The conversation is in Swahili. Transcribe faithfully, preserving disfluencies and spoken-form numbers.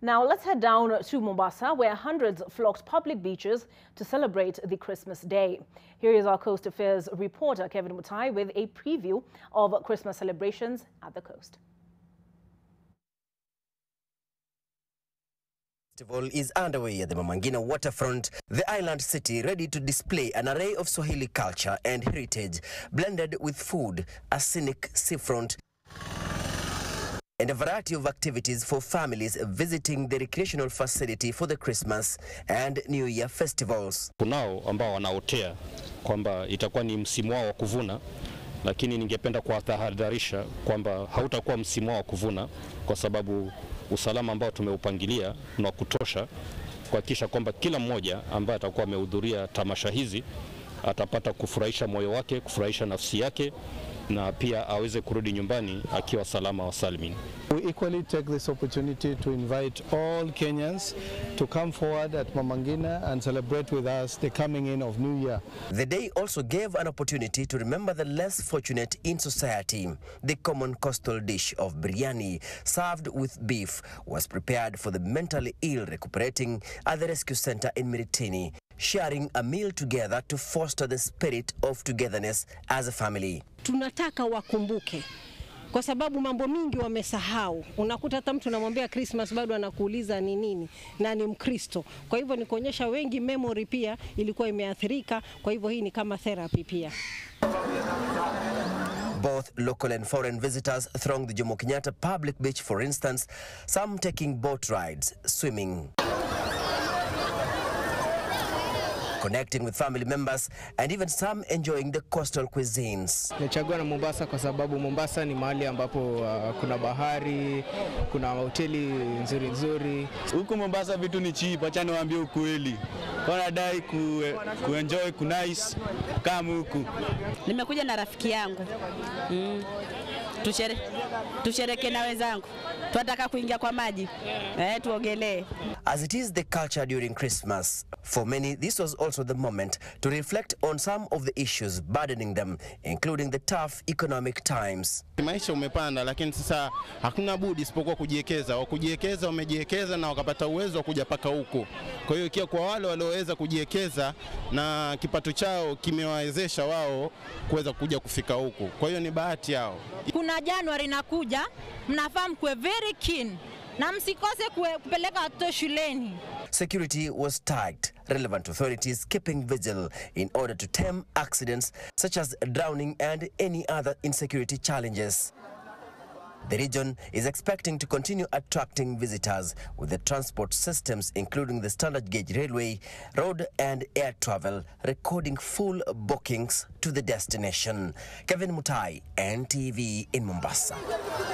Now let's head down to Mombasa, where hundreds flocked public beaches to celebrate the Christmas day. Here is our Coast Affairs reporter Kevin Mutai with a preview of Christmas celebrations at the coast. Festival is underway at the Mama Ngina waterfront, the island city ready to display an array of Swahili culture and heritage, blended with food, a scenic seafront, and a variety of activities for families visiting the recreational facility for the Christmas and New Year festivals. Kunao ambao wanaotea kwamba itakuwa ni msimu wao wa kuvuna, lakini ningependa kuwatahadharisha kwamba hautakuwa msimu wao wa kuvuna kwa sababu usalama ambao tumeupangilia na kutosha kuhakikisha kwamba kila mmoja ambaye atakuwa amehudhuria tamasha hizi atapata kufurahisha moyo wake, kufurahisha nafsi yake, na pia aweze kurudi nyumbani akiwa salama wa salmin. We equally take this opportunity to invite all Kenyans to come forward at Mama Ngina and celebrate with us the coming in of New Year. The day also gave an opportunity to remember the less fortunate in society. The common coastal dish of biryani, served with beef, was prepared for the mentally ill recuperating at the rescue center in Miritini, sharing a meal together to foster the spirit of togetherness as a family. Tunataka wakumbuke kwa sababu mambo mingi wamesahau. Unakuta hata mtu anamwambia Christmas bado anakuuliza ni nini na ni Mkristo. Kwa hivyo ni kuonyesha wengi memory pia ilikuwa imeathirika, kwa hivyo hii ni kama therapy pia. Both local and foreign visitors thronged the Jomo Kenyatta public beach, for instance, some taking boat rides, swimming, connecting with family members, and even some enjoying the coastal cuisines. Nimechagua na Mombasa kwa sababu Mombasa ni mahali ambapo uh, kuna bahari, kuna hoteli nzuri nzuri. Huko Mombasa vitu ni cheap, acha niwaambie ukweli. Wanadai ku kuenjoy ku nice kama huku. Nimekuja na rafiki yangu. Mm. Tushere tushereke na wenzangu. Tunataka kuingia kwa maji. Eh, tuogelee. As it is the culture during Christmas, for many this was also the moment to reflect on some of the issues burdening them, including the tough economic times. Maisha umepanda, lakini sasa hakuna budi isipokuwa kujiwekeza. Wakujiwekeza wamejiwekeza na wakapata uwezo wa kuja paka huko. Kwa hiyo ikiwa kwa wale walioweza kujiwekeza na kipato chao kimewawezesha wao kuweza kuja kufika huko. Kwa hiyo ni bahati yao. Kuna January inakuja, mnafahamu kuwe very keen na msikose kupeleka watoto shuleni. Security was tight, relevant authorities keeping vigil in order to tame accidents such as drowning and any other insecurity challenges. The region is expecting to continue attracting visitors with the transport systems, including the standard gauge railway, road and air travel, recording full bookings to the destination. Kevin Mutai, N T V in Mombasa.